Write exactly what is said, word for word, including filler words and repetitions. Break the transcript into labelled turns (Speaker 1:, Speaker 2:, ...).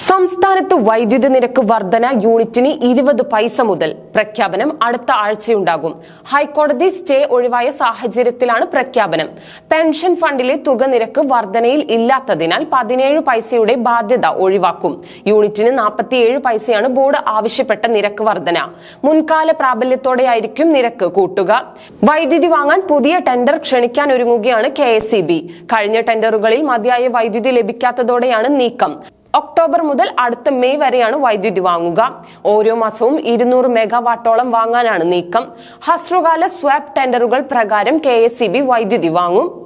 Speaker 1: സംസ്ഥാനത്ത് വൈദ്യുതി നിരക്ക് വർധന യൂണിറ്റിന് ഇരുപത് പൈസ മുതൽ. പ്രഖ്യാപനം അടുത്ത ആഴ്ചയുണ്ടാകും. ഹൈക്കോടതി സ്റ്റേ ഒഴിവായ സാഹചര്യത്തിലാണ് പ്രഖ്യാപനം. പെൻഷൻ ഫണ്ടിലെ തുക നിരക്ക് വർധനയിൽ ഇല്ലാത്തതിനാൽ പതിനേഴ് പൈസയുടെ ബാധ്യത ഒഴിവാക്കും. യൂണിറ്റിന് നാൽപ്പത്തിയേഴ് പൈസയാണ് ബോർഡ് ആവശ്യപ്പെട്ട നിരക്ക് വർധന. മുൻകാല പ്രാബല്യത്തോടെയായിരിക്കും നിരക്ക് കൂട്ടുക. വൈദ്യുതി വാങ്ങാൻ പുതിയ ടെൻഡർ ക്ഷണിക്കാനൊരുങ്ങുകയാണ് കെ എസ് ഇ ബി. കഴിഞ്ഞ ടെൻഡറുകളിൽ മതിയായ വൈദ്യുതി ലഭിക്കാത്തതോടെയാണ് നീക്കം. ഒക്ടോബർ മുതൽ അടുത്ത മെയ് വരെയാണ് വൈദ്യുതി വാങ്ങുക. ഓരോ മാസവും ഇരുന്നൂറ് മെഗാവാട്ടോളം വാങ്ങാനാണ് നീക്കം. ഹ്രസ്വകാല സ്വാപ്പ് ടെൻഡറുകൾ പ്രകാരം കെ എസ് ഇ ബി വൈദ്യുതി വാങ്ങും.